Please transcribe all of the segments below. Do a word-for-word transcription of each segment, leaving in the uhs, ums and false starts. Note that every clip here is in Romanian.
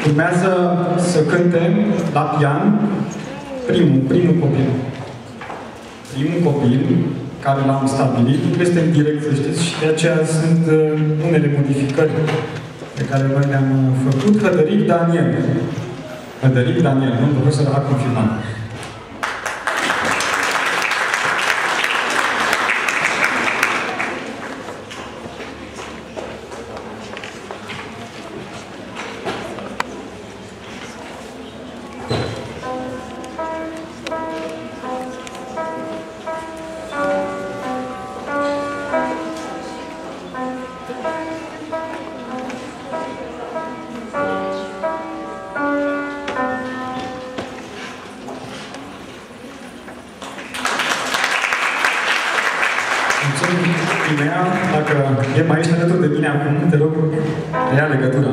Urmează să cântem la pian primul, primul copil. Primul copil care l-am stabilit, este în direct, să știți, și de aceea sunt uh, unele modificări pe care noi le-am făcut. Hădăric Daniel. Hădăric Daniel, domnul profesor a confirmat. Dacă e mai aici alături de mine acum, te rog, ia legătura.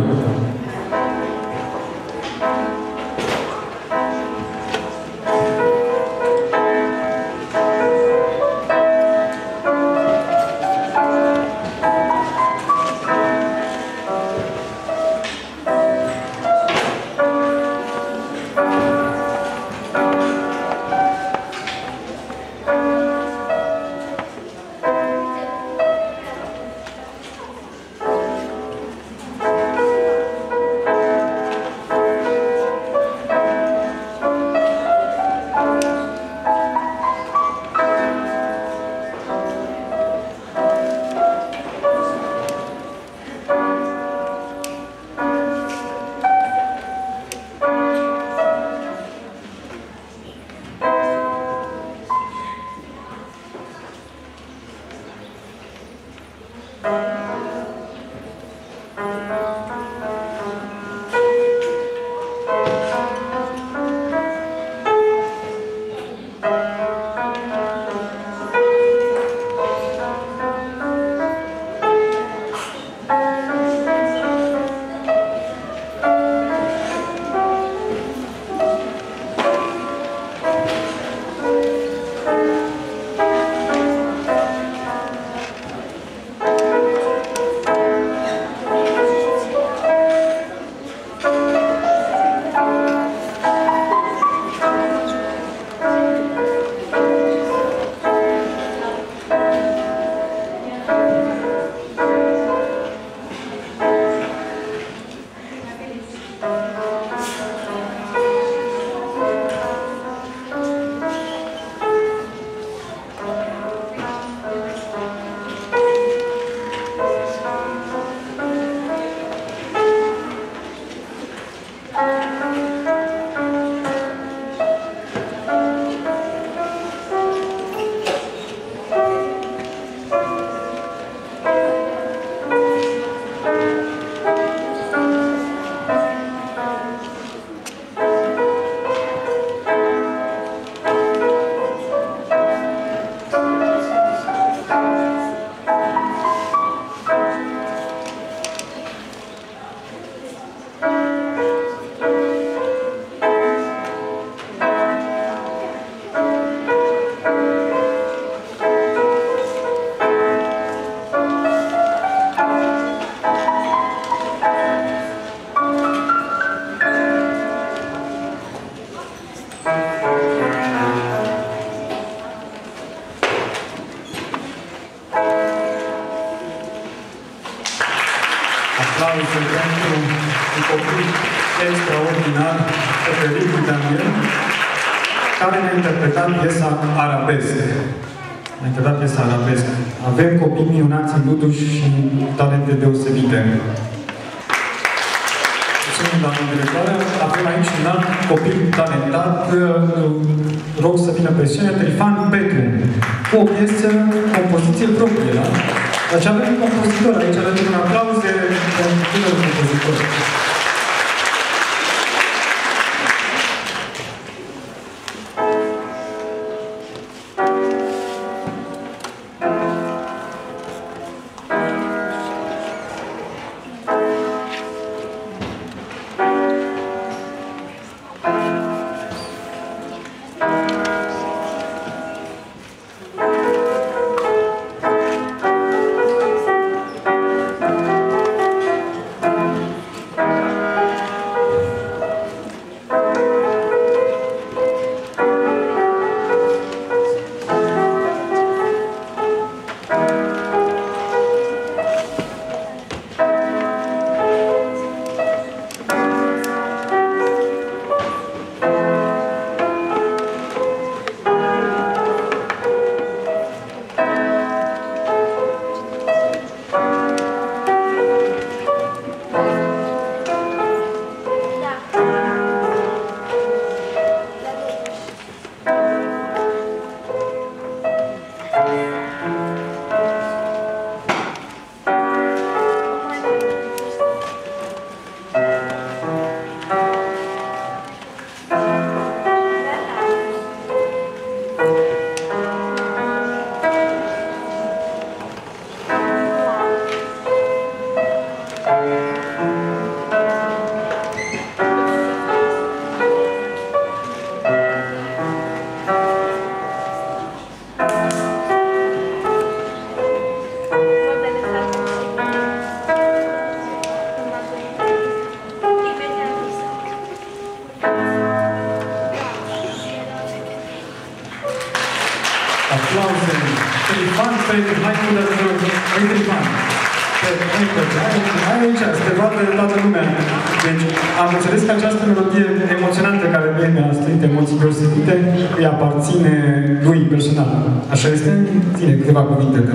Aplauze pentru un copil extraordinar, Hădăric Daniel, care ne-a interpretat piesa Arabesc. Ne-a interpretat piesa Arabesc. Avem copii minunați în Luduș și talente deosebite. Mulțumim, doamnă directoare. Avem aici un alt copil talentat. Rog să vină pe scenă, Trifan Petru, cu o piesă, compoziție proprie, da? Deci avem un compozitor aici, alături un aplauze pentru tânărul compozitor. Thank you. Păi, hai cu de uite, Ivan. Hai aici, să te vadă toată lumea. Deci, am înțeles că această melodie emoționantă care mie mi-a strânt emoții deosebite îi aparține lui personal. Așa este? Ține câteva cuvinte de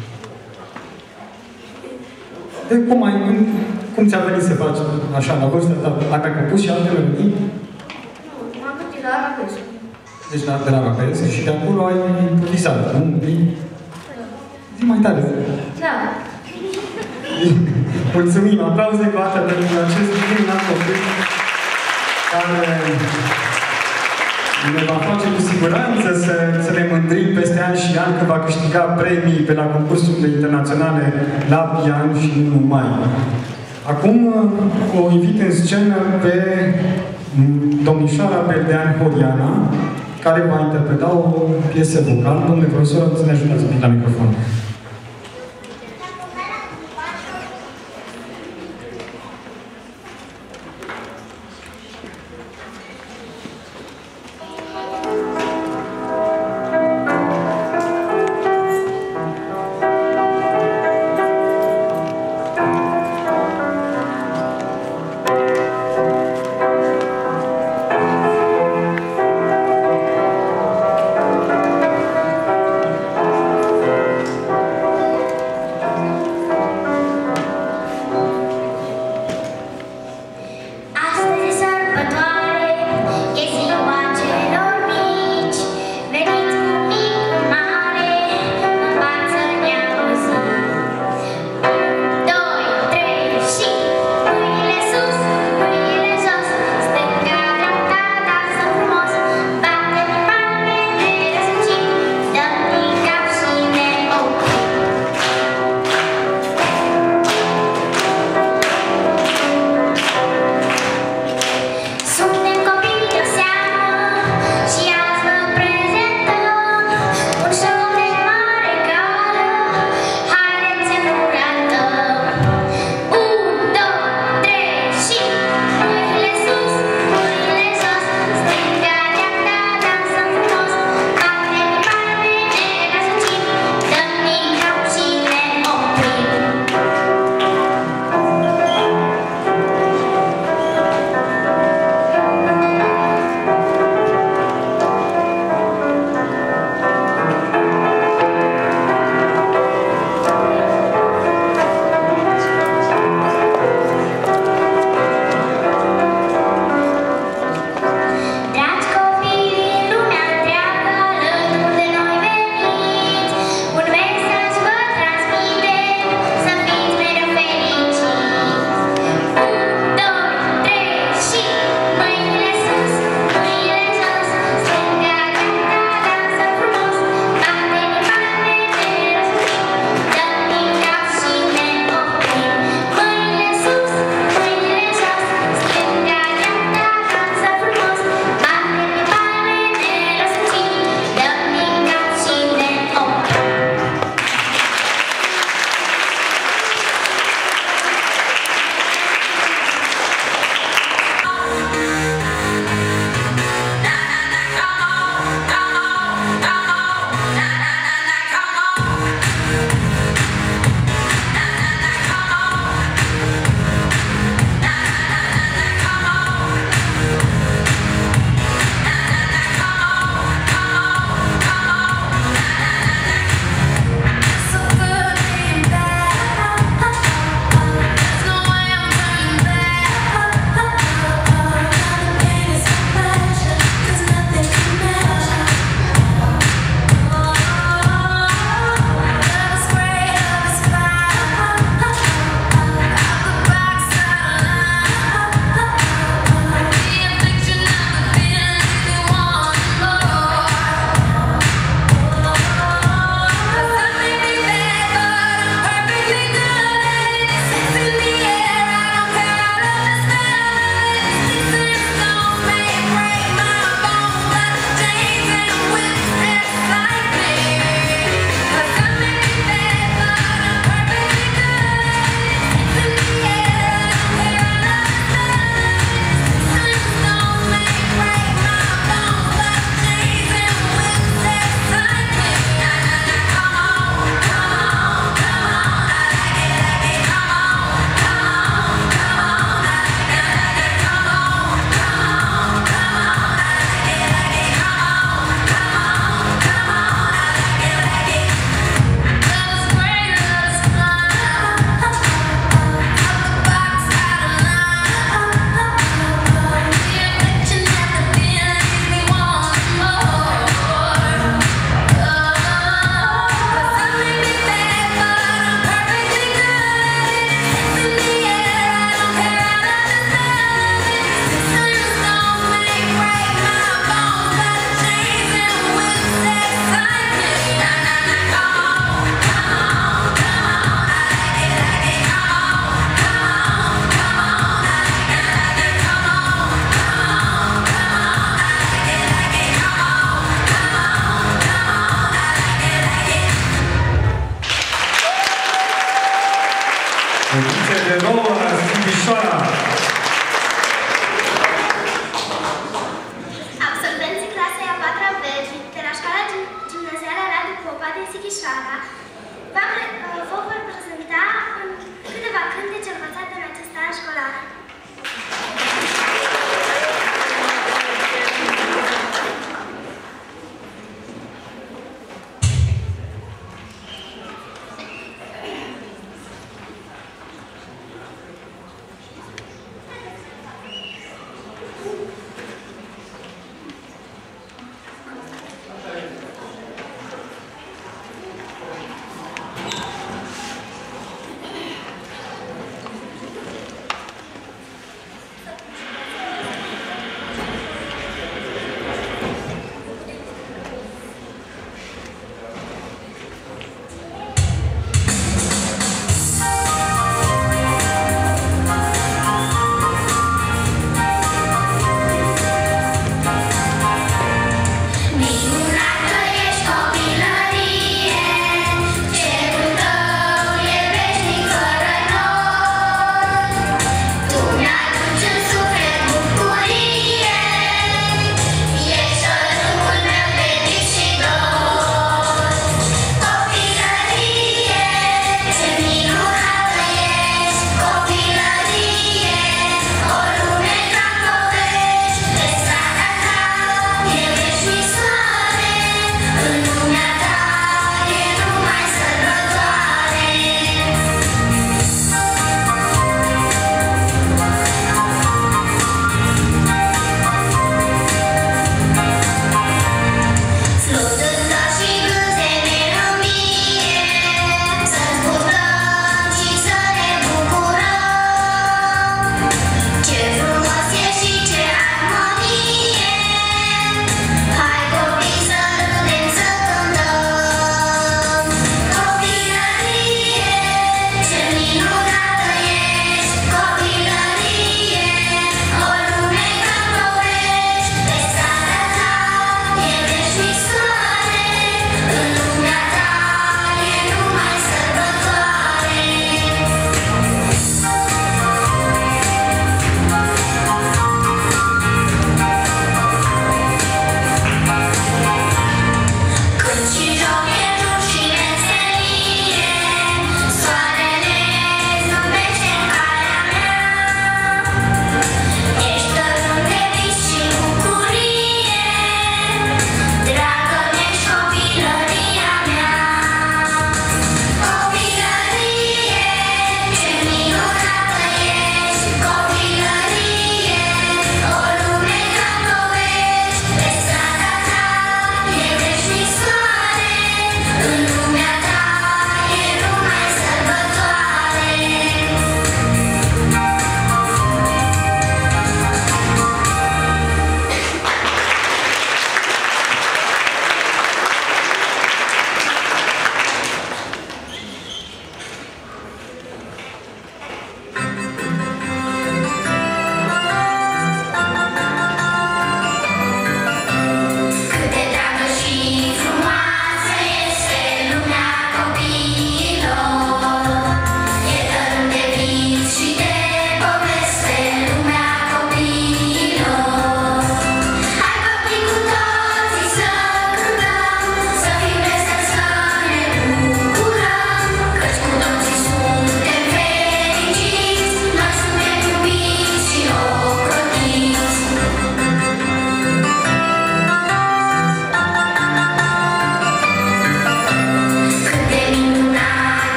De cum ai, cum ți-a venit să faci așa, la vârsta ta? Ai mai compus și alte melodii? Nu, m-am gândit la arabescă. Deci la, de la arabescă și de acolo ai improvizat, nu? Zi mai tare. Da. Mulțumim, aplauze cu dată pentru acest minunat copil care ne va face cu siguranță să, să ne mândrim peste ani și ani că va câștiga premii pe la concursurile internaționale la pian și nu numai. Acum o invit în scenă pe domnișoara Berdean Horiana, care va interpreta o piesă vocală. Domnule profesor, să ne ajutați un pic la microfon. Thank you.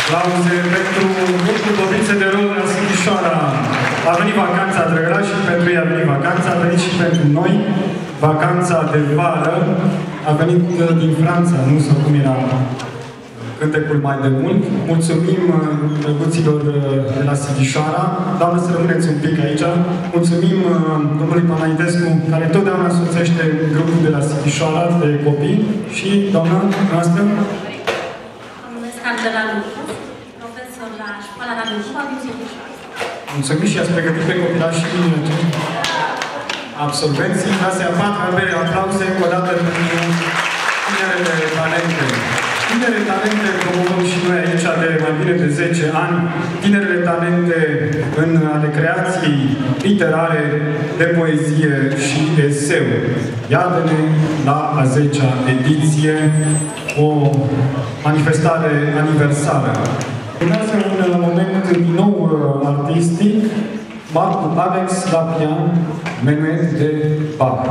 Aplauze pentru grupul Dobițe de Rol la Sighișoara. A venit vacanța Drăgălași și pentru ei a venit vacanța, a venit și pentru noi vacanța de vară. A venit din Franța, nu sau cum era cântecul mai de mult. Mulțumim drăguților de la Sighișoara. Doamne, să rămâneți un pic aici. Mulțumim domnului Panaitescu, care totdeauna însoțește grupul de la Sighișoara de copii. Și doamna noastră? Mă numesc Angela Lucas, profesor la școala Radu Șupa din Sighișoara. Mulțumim și ați pregătit pe copilașii absolvenții. Clase a patra, bere, aplauze încă o dată pentru tinerele talente. Tinerele talente promovăm și noi aici de mai bine de zece ani. Tinerele talente în ale creației literare, de poezie și eseu. Iată-ne la a zecea ediție, o manifestare aniversară. Urmează un moment din nou artistic, Marcu Alex la pian, Menuet de Bach.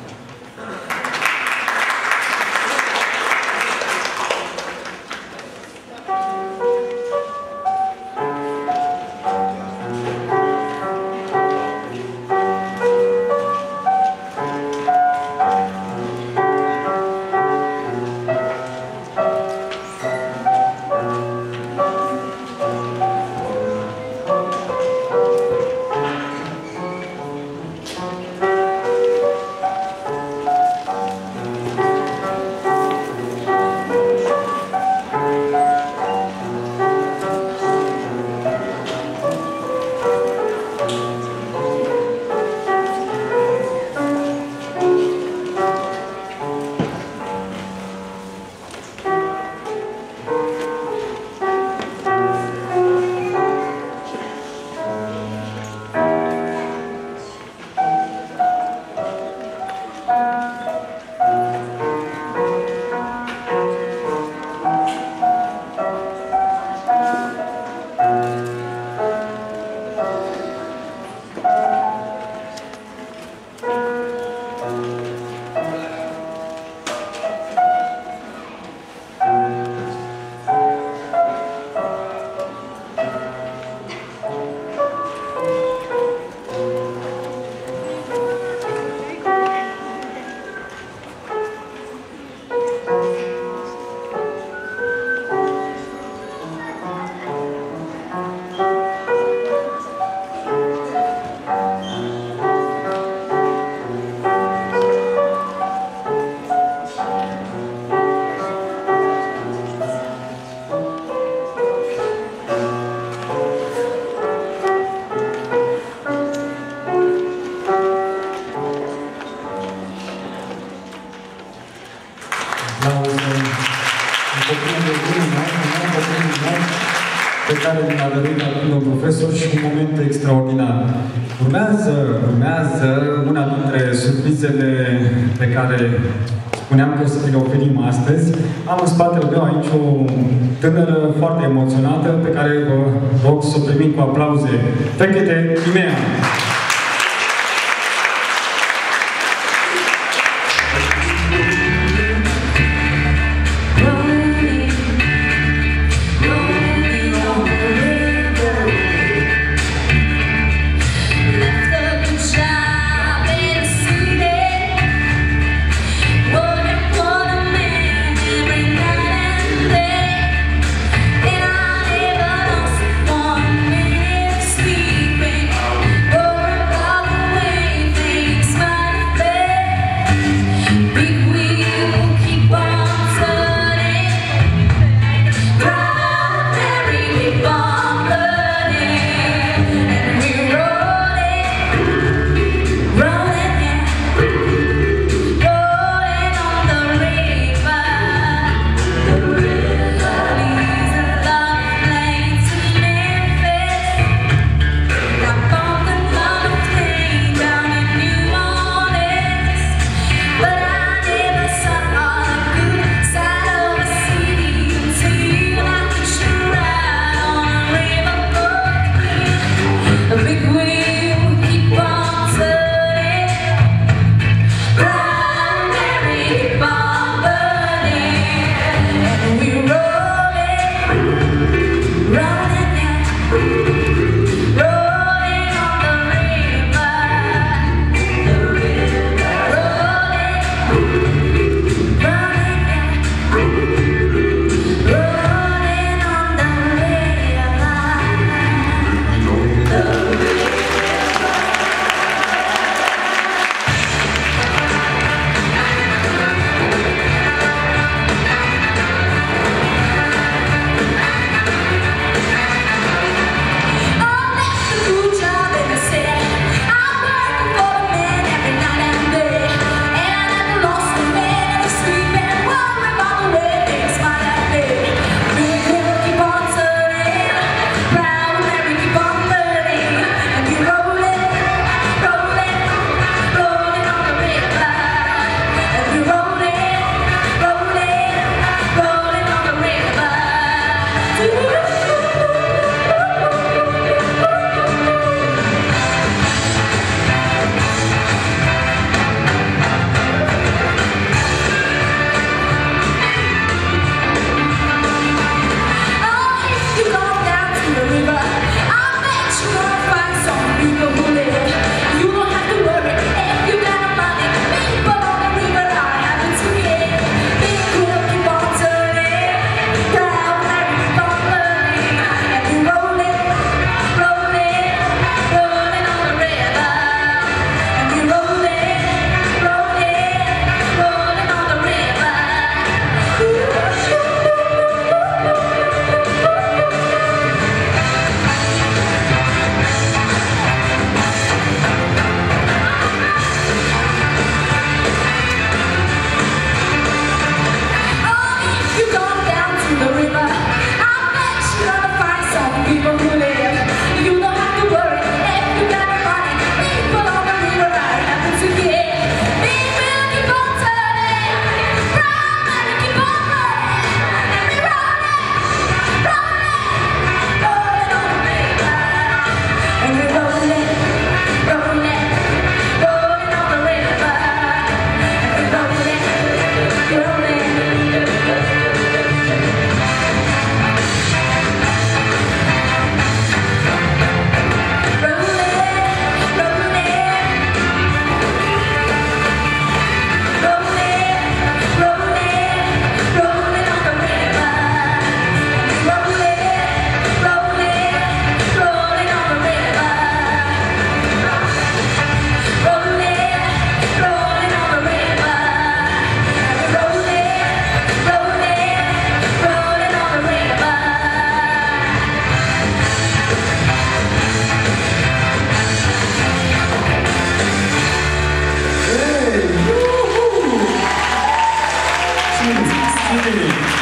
Și un moment extraordinar. Urmează, urmează una dintre surprizele pe care spuneam că o să vi le oferim astăzi. Am în spatele meu aici o tânără foarte emoționată pe care vă rog să o primim cu aplauze. Fechete Timea! Oh,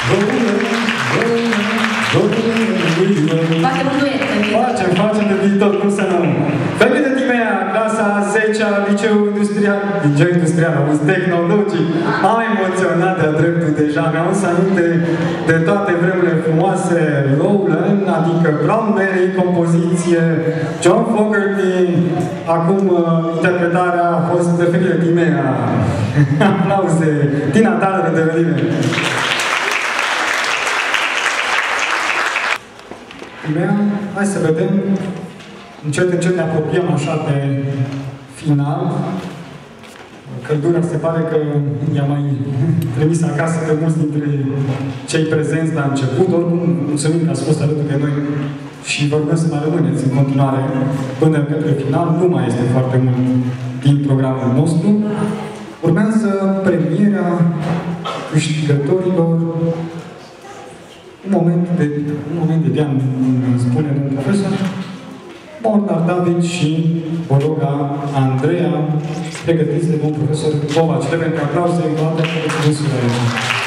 Facem un duet pe viitor. Facem, facem de viitor, cum să nu. Femeie de Timea, clasa a zecea, liceu industrial, liceu industrial, auzi, tehnologic. Am emoționat de-a dreptul deja, mi-am adus aminte de toate vremurile frumoase, Lowland, adică Brown Mary, compoziție, John Fogerty, acum uh, interpretarea a fost de Femeie de Timea. Aplauze, Tina Turner de revenire. Timea, hai să vedem, încet, încet ne apropiem așa pe final. Căldura se pare că i-a mai trimis acasă pe mulți dintre cei prezenți la început. Oricum, mulțumim că ați fost alături de noi și vă rugăm să mai rămâneți în continuare până către final. Nu mai este foarte mult din programul nostru. Urmează premierea câștigătorilor. Un moment de, un moment de pian, spune domnul profesor, Molnar David și Bologa Andreea, pregătiți de domnul profesor Bovaci. Le pentru aplauze, încă o dată, mulțumesc aici.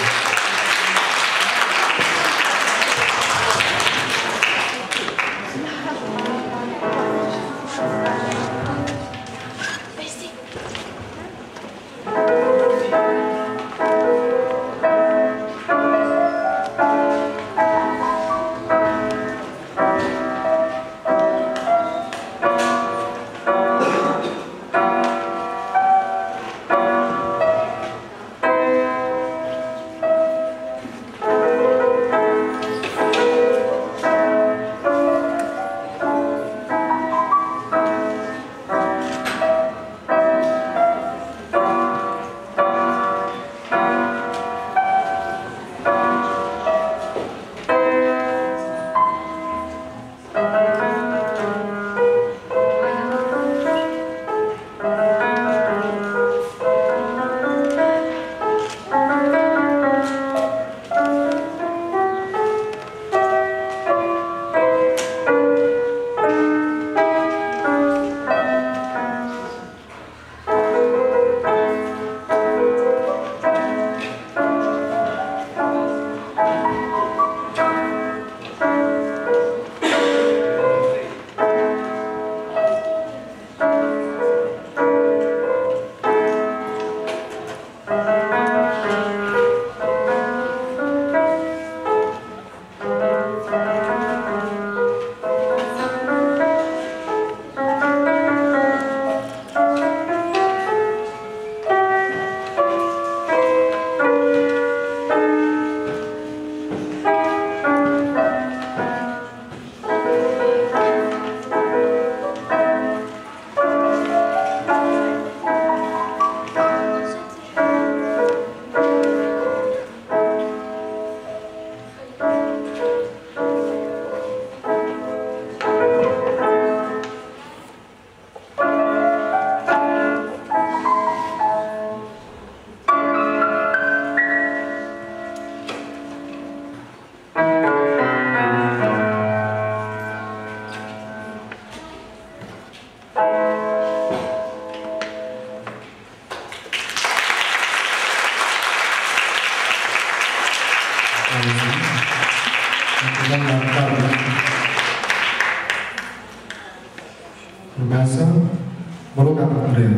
Urmează, vă rog, Andreea.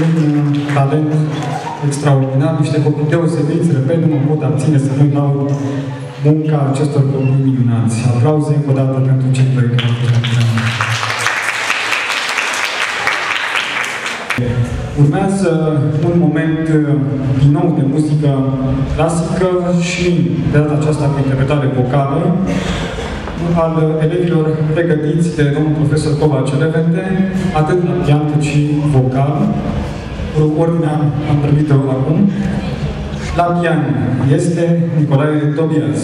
un talent extraordinar, niște copii deosebiți, repet, nu mă pot abține să nu dau munca acestor copii minunați. Aplauze încă o dată pentru cei doi care au fost antrenori. Urmează un moment din nou de muzică clasică și de data aceasta cu interpretare vocală al elevilor pregătiți de domnul profesor Covace Levente, atât la pian cât și vocal. Ordinea am privit-o acum. La pian este Nicolae Tobias.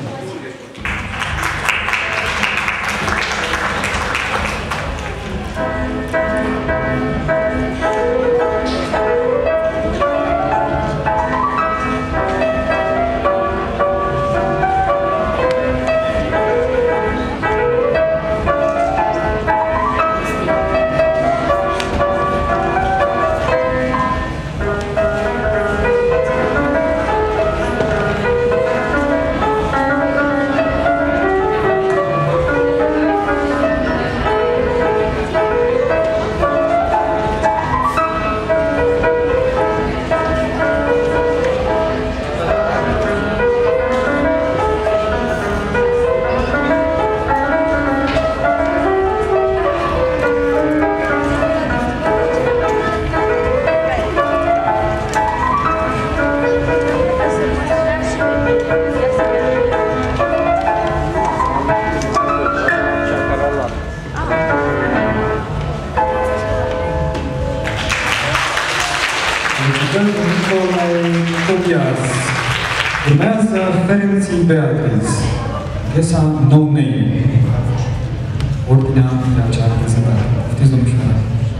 Urmează Ferenc Beatriz, piesa No Name. Ordinea de acea prezentare. Știți, domnul Șunar?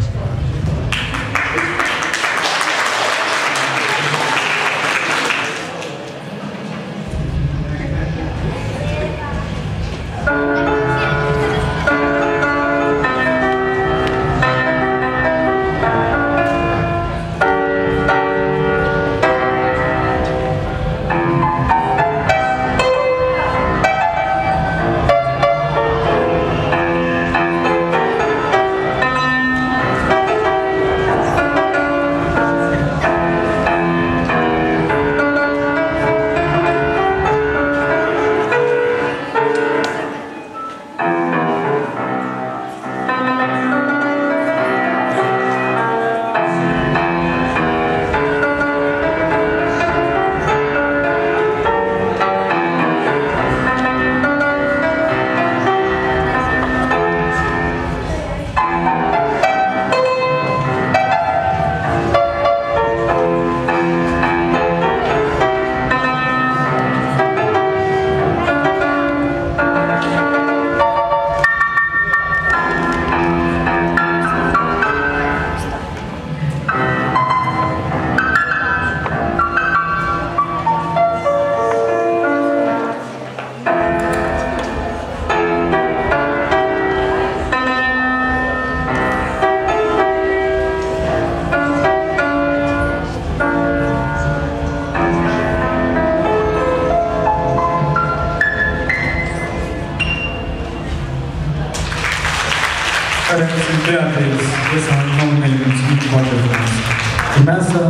Beatriz, piesa No Name, mulțumim foarte frumos. Urmează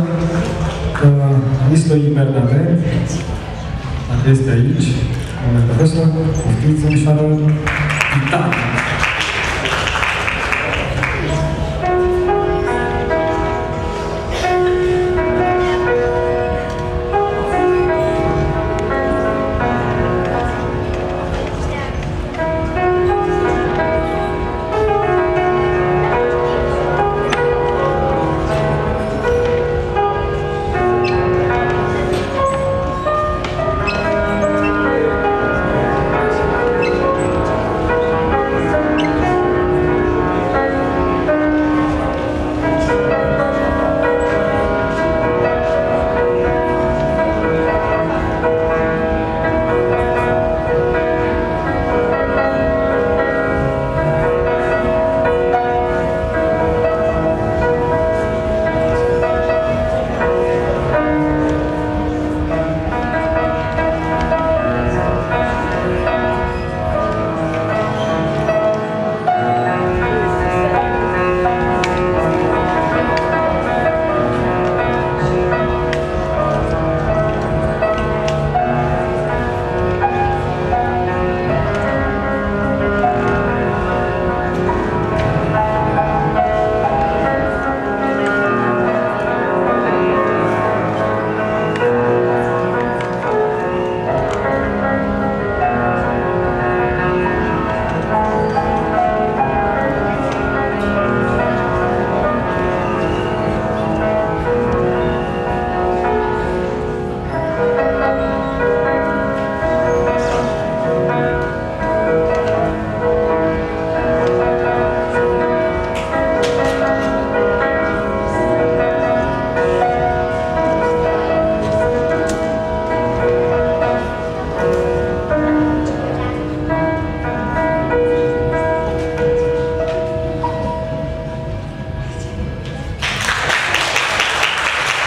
uh, Nisloi Bernadette, dacă este aici, domnule profesor, poftiți să-mișoară gitară. Thank you.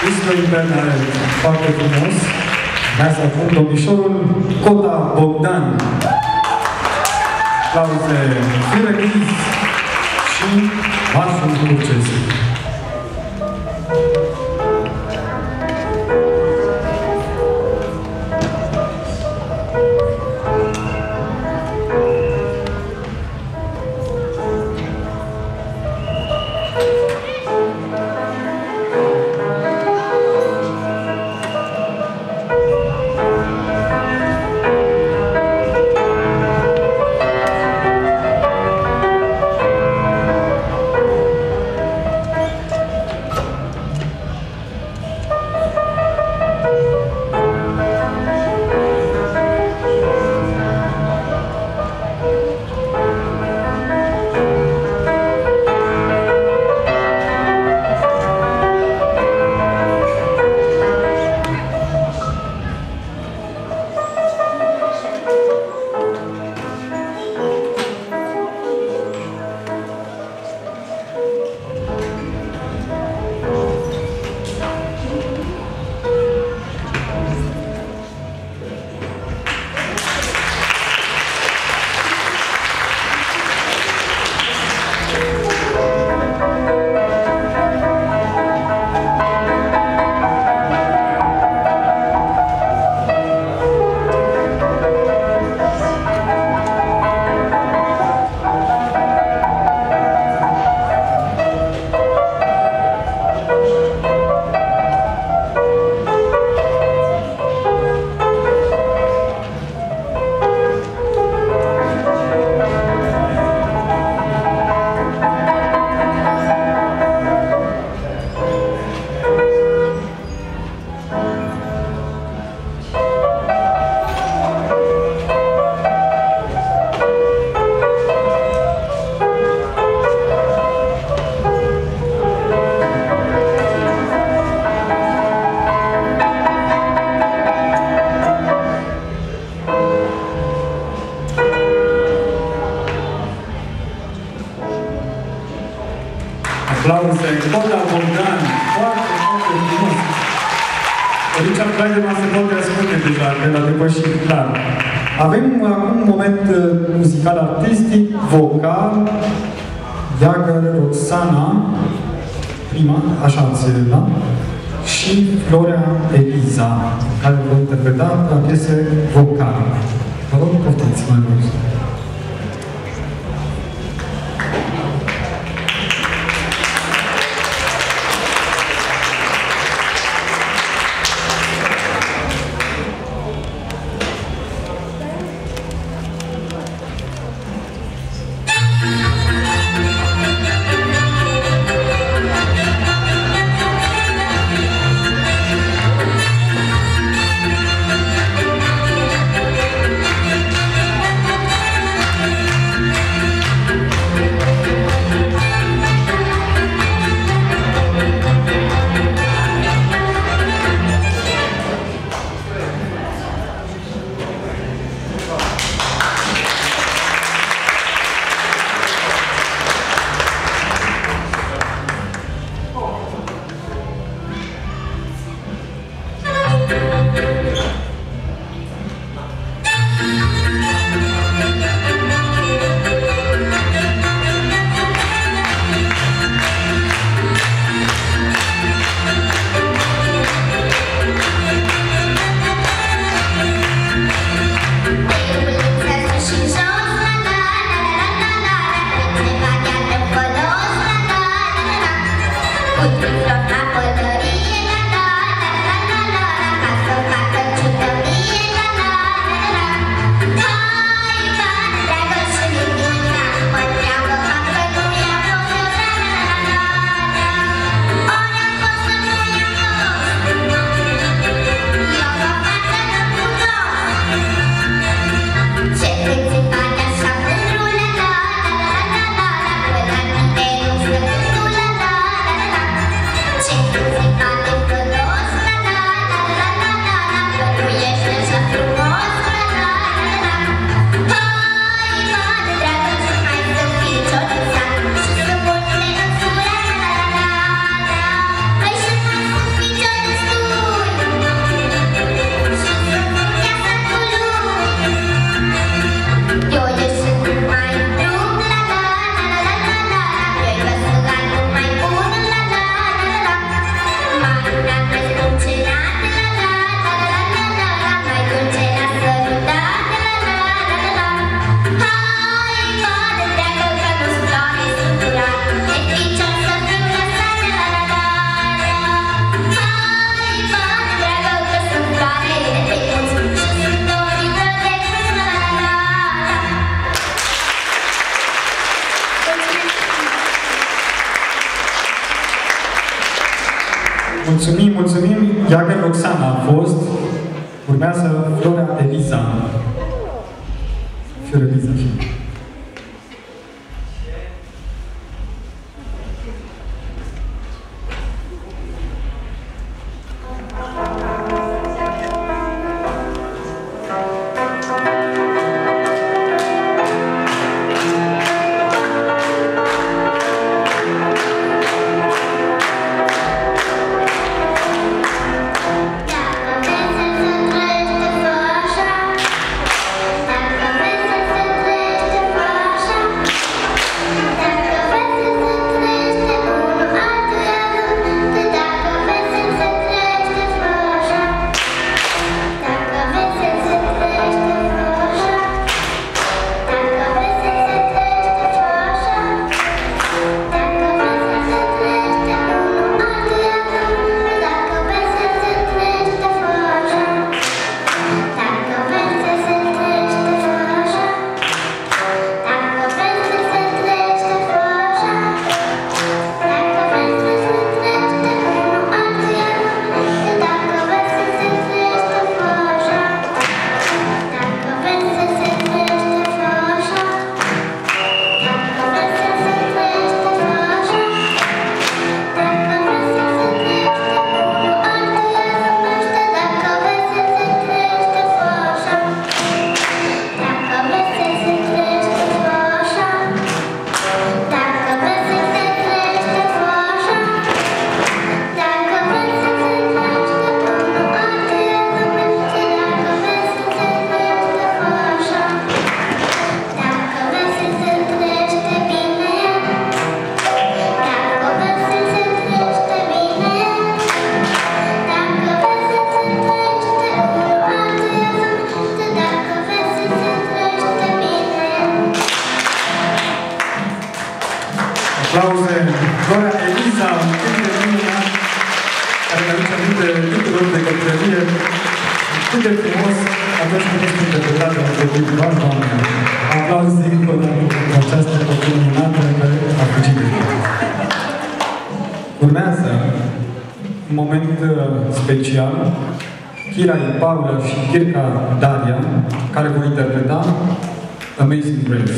Este internet foarte frumos. Vreau să pun domnișorul Cota Bogdan. Clauze Firelis și Marșul Turcesc. Aplauze, Cota Bogdan, foarte, foarte frumos. Richard Clayderman se poate ascunde deja, că l-a depășit clar. Avem acum un moment muzical artistic, vocal, Iagăr Roxana, prima, așa ați da? Și Florea Eliza, care vă interpreta la piese vocale. Vă rog, poftiți mai mult. Thank you. Mulțumim, mulțumim. Iagă Roxana a fost. Urmează Flora Eliza. Flora Eliza. Aplauze, Flora Eliza, dintre lumea, care ne aduce aminte tuturor de copilărie. Cât de frumos atunci când ești interpretată de copilul doamna. Aplauze încă o dată pentru această copilă minunată care a fugit de tine. Urmează un moment special, Kira Paula și Kirka Daria, care vor interpreta Amazing Grace.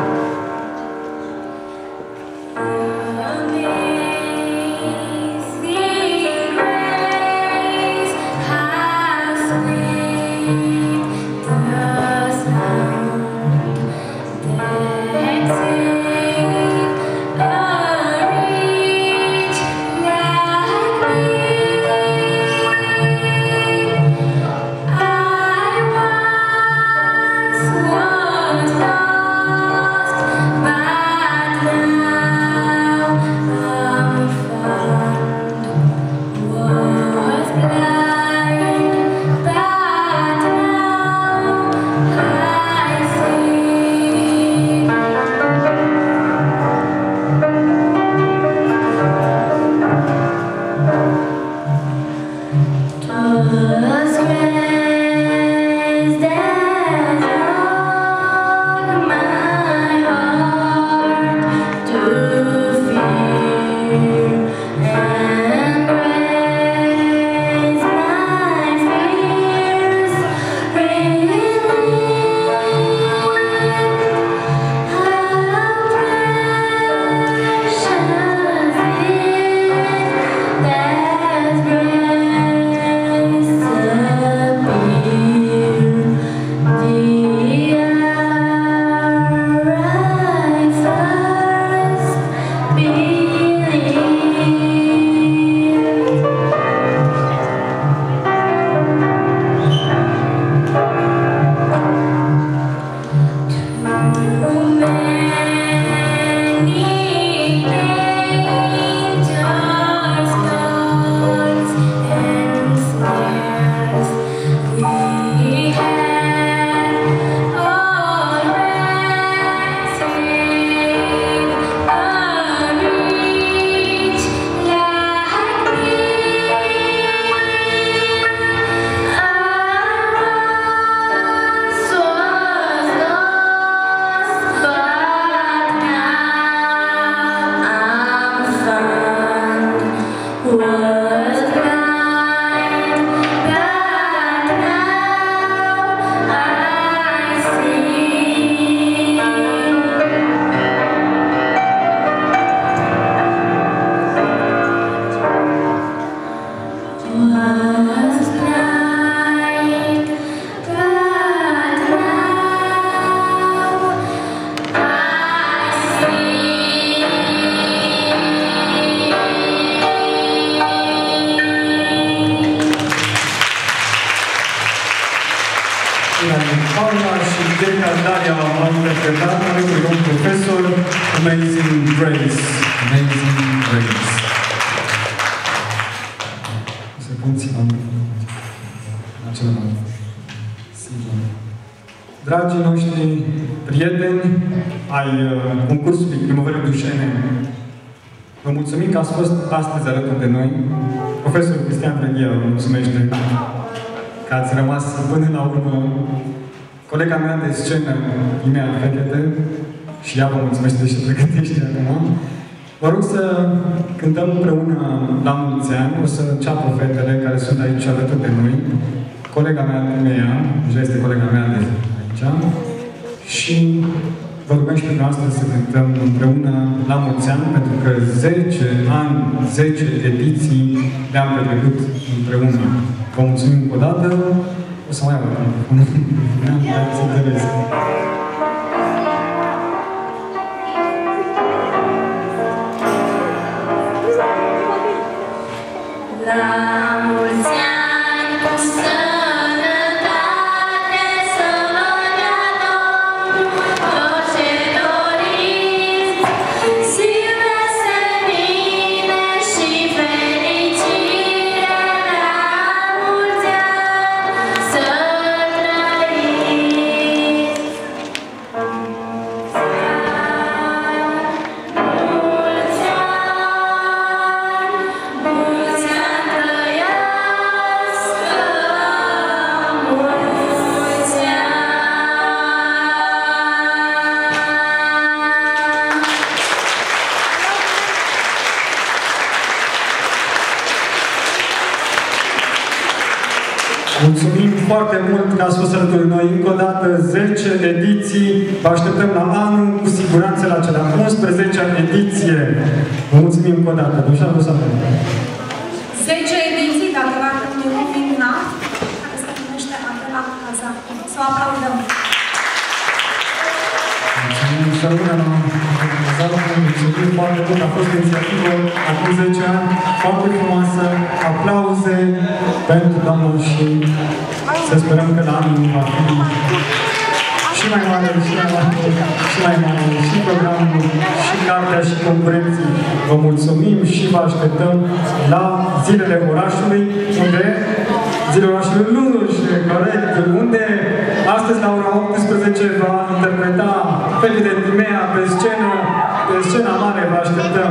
Amazing Paula și Delia Daria au interpretat alături de un profesor Amazing Grace. Amazing Grace. O să puțin am la celălalt. Sigur. Dragii noștri prieteni ai uh, concursului Primăverii Dușene, vă mulțumim că ați fost astăzi alături de noi. Profesorul Cristian Drăghea vă mulțumește că ați rămas până la urmă. Colega mea de scenă, Imea Fechete, și ea vă mulțumește și pregătește acum. Vă rog să cântăm împreună La mulți ani. O să ceapă fetele care sunt aici alături de noi. Colega mea, Imea, deja este colega mea de aici. Și vă rugăm și pe noastră să cântăm împreună La mulți ani, pentru că zece ani, zece ediții le-am petrecut împreună. Vă mulțumim încă o dată. O să mai iau microfonul. Ne-am dat să înțeles. La mulți ani cu sănătate, să vă dea Domnul tot ce doriți, zi veseline și fericire, la mulți ani să trăiți. Mulți ani, mulți ani trăiască, mulți ani. Mulțumim foarte mult că ați fost alături de noi. Încă o dată, zece ediții. Vă așteptăm la anul, cu siguranță la cea de-a unsprezecea ediție. Vă mulțumim încă o dată. Dușa, dușa. zece ediții, dacă v-ar trebui minunat, care se numește Adela Cazac. Să o aplaudăm! Mulțumim și rămâne la Cazac. Mulțumim foarte mult. A fost o inițiativă acum zece ani foarte frumoasă. Aplauze pentru domnul și să sperăm că la anul va fi și mai mare, și mai mare, și mai mare, și programul, și cartea, și concurenții. Vă mulțumim și vă așteptăm la Zilele Orașului, unde Zilele Orașului Lunuș, corect, unde astăzi la ora optsprezece va interpreta Fetele Timea pe scenă, pe scena mare. Vă așteptăm.